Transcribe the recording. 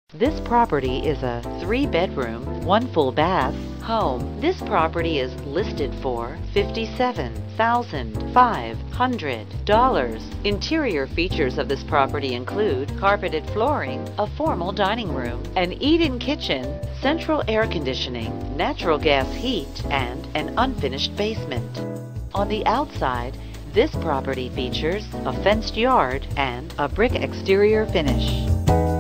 This property is a 3-bedroom, 1 full bath home. This property is listed for $57,500. Interior features of this property include carpeted flooring, a formal dining room, an eat-in kitchen, central air conditioning, natural gas heat, and an unfinished basement. On the outside, this property features a fenced yard and a brick exterior finish.